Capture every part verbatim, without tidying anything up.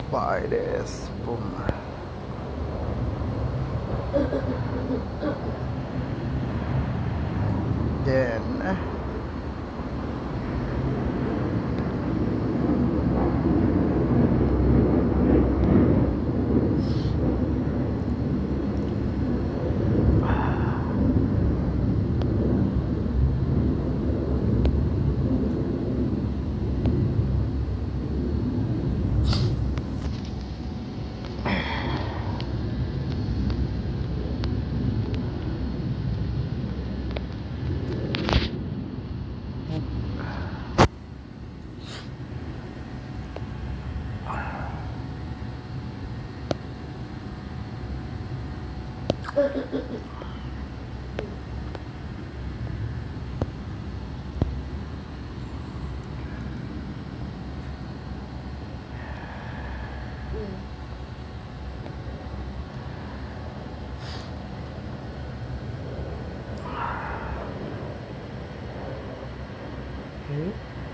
buy this. Boom. Then okay.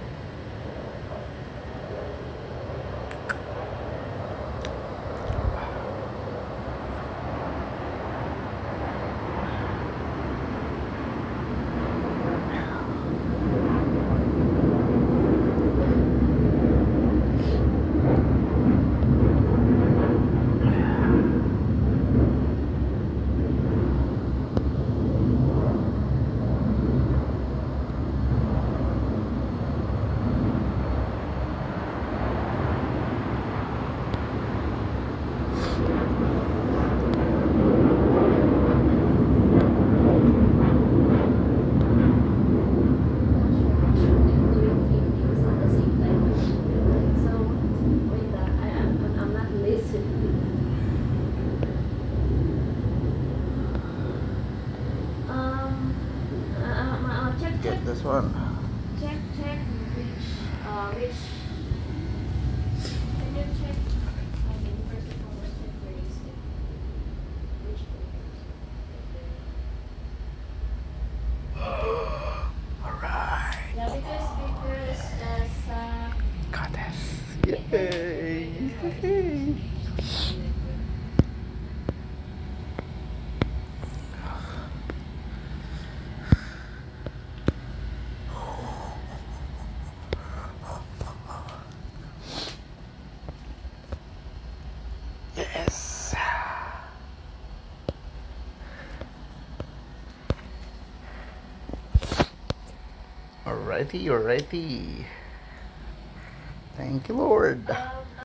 Get this one. Check, check which, uh, which, can you check, I mean, first and foremost, check where is it, which photos. Alright. Yeah, because, because, as, uh, Got this. Yay. Yay. Yes. Alrighty, alrighty. Thank you, Lord. um,